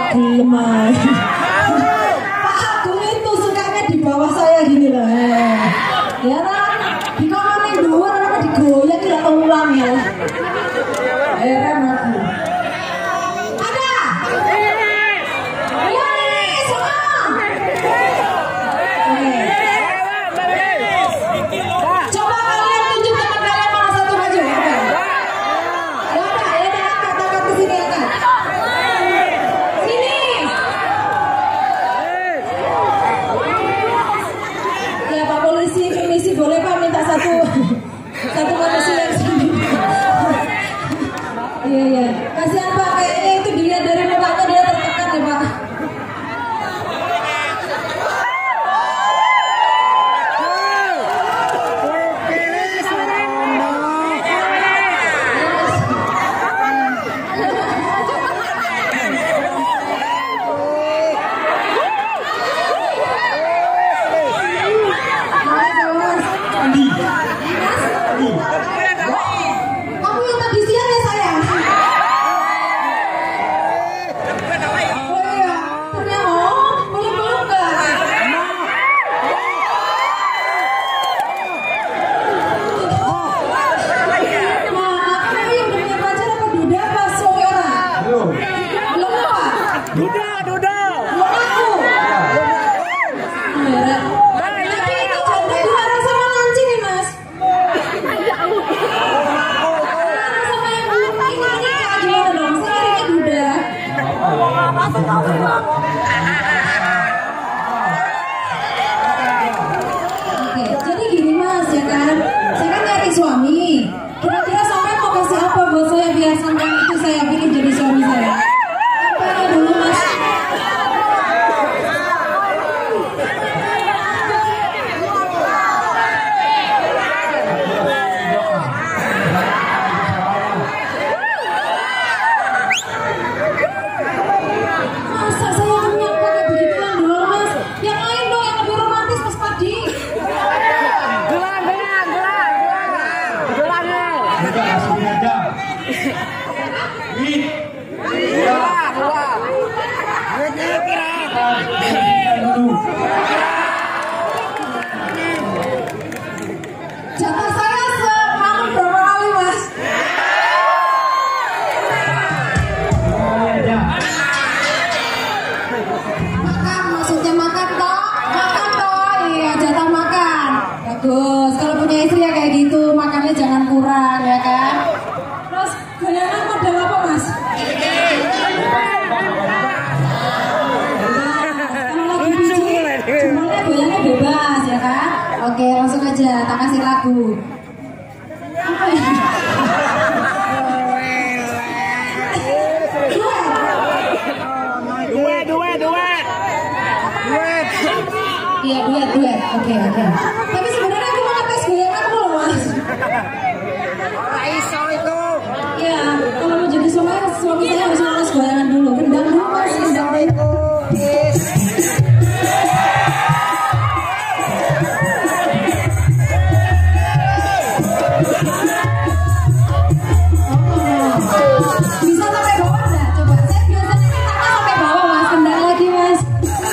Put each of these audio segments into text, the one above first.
gelem aja. Pak Agung itu sukanya di bawah saya gini loh. Ya kan? Di kamar yang dua apa digoyang tidak ulang ya. Heran aku. Ada. Ayo ini semua. Coba kalian tunjuk teman kalian mana satu maju. Ya angkat ke sini angkat. Sini. Ya Pak Polisi, permisi boleh Pak minta satu manusia yang sini. Iya. Kasihan Pak, kayaknya itu dilihat dari mukanya dia tertekan ya Pak. Kamu yang tadi siang ya sayang? Oh iya, ternyata belum nggak? Maaf, ini yang punya pacar apa duda apa suami orang? Belum apa? Duda. Belum aku. Merah. Lagi itu janda dilarang sama lancing nih Mas. Sama yang belum nikah gimana dong? Saya ini duda. Oke, jadi gini Mas ya kan, saya kan nyari suami. Kira-kira sampai mau kasih apa buat saya biar sampai itu saya pilih jadi suami saya? Apa dulu Mas? Masa saya punya pakai begituan doang Mas? Yang lain dong yang lebih romantis Mas Padi. Udah langsung aja. Jatah saya semalam berapa kali Mas? Makan, maksudnya makan toh? Makan toh, iya jatah makan. Bagus, kalau punya istri ya kayak gitu, makannya jangan kurang ya kan? Terus goyangan model apa Mas? Kalau lagi biji, jempolnya goyangnya bebas ya kan? Oke, langsung aja, tak kasih lagu. Apa ya? Duet. Iya duet. Oke. Tapi sebenarnya aku mau tes goyangan dulu Mas. Raiso itu. Iya, kalau mau jadi suami saya harus tes goyangan dulu. Kendang dulu Mas. Raiso itu. Bisa sampai bawah nggak? Coba saya biasanya minta sampai bawah Mas. Kendang lagi Mas.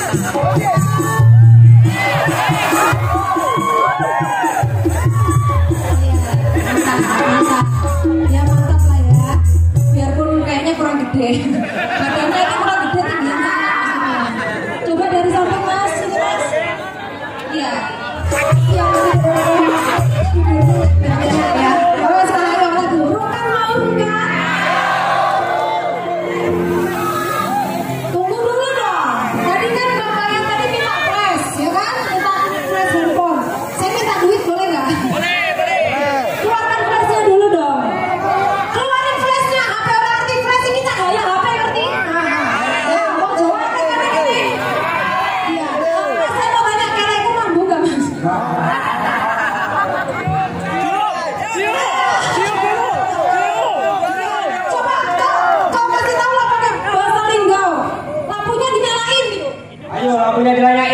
Mantap. Ya mantap lah ya. Biarpun kayaknya kurang gede. Badannya kan kurang gede tingginya maksudnya. Coba dari samping Mas, sini Mas. Iya. Ya. Ya. Oh sekarang yang lagu. Bukan mau enggak. Tunggu dulu dong. Tadi kan bapak yang tadi minta flash, ya kan? Minta flash handphone. Saya minta duit boleh nggak? Keluarkan flashnya dulu dong. Keluarin flashnya. HP orang ngerti flash ini tak gaya HP ngerti? Ya, mau jawab kan ini. Iya. Saya mau tanya kira-kira mampu nggak Mas? Coba kau kasih tahu lah pakai bahasa linggau. Lampunya dinyalain gitu. Ayo lampunya dinyalain.